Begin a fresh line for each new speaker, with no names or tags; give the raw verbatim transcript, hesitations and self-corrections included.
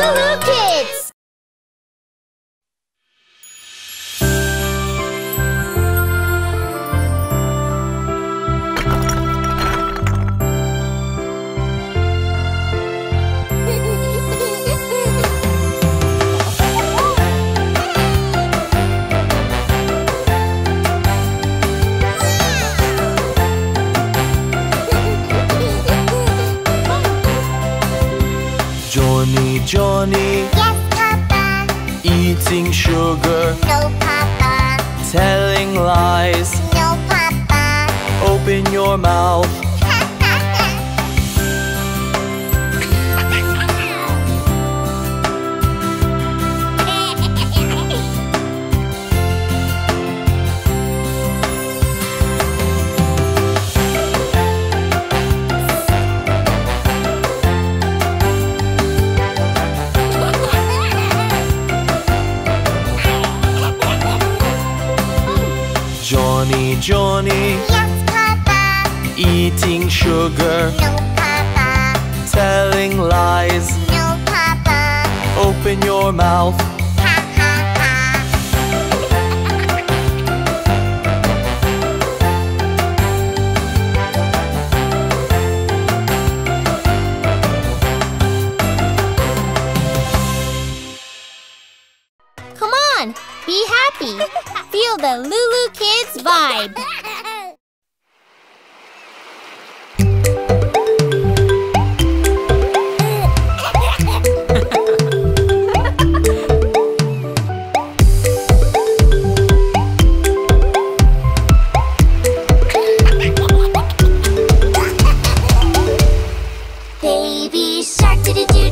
LooLoo Kids!
Johny Johny
Yes, Papa.
eating sugar,
No, Papa.
telling lies.
No, Papa.
Open your mouth. Johny Johny
Yes, Papa.
eating sugar,
No, Papa.
telling lies.
No, Papa.
Open your mouth.
Ha, ha, ha. Come on, be happy. Feel the LooLoo Kids vibe. Baby shark, do do do